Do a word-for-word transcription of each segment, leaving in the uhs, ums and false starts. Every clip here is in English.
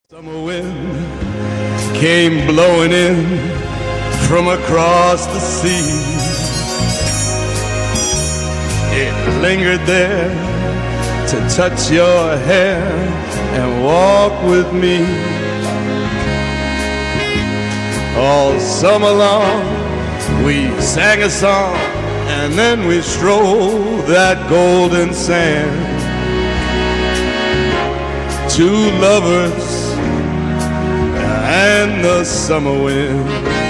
Summer wind came blowing in from across the sea. It lingered there to touch your hair and walk with me. All summer long we sang a song and then we strolled that golden sand. Two lovers and the summer wind,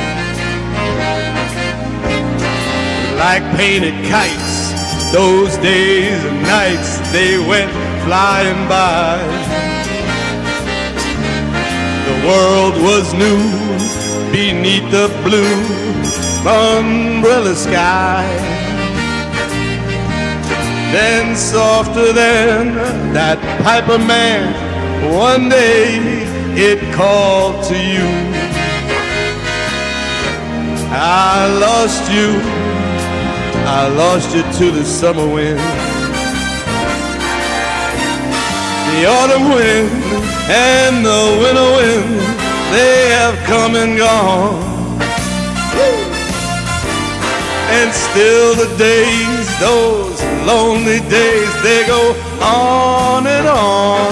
like painted kites, those days and nights they went flying by. The world was new beneath the blue umbrella sky. Then softer than that piper man, one day it called to you. I lost you, I lost you to the summer wind. The autumn wind and the winter wind, they have come and gone. And still the days, those lonely days, they go on and on.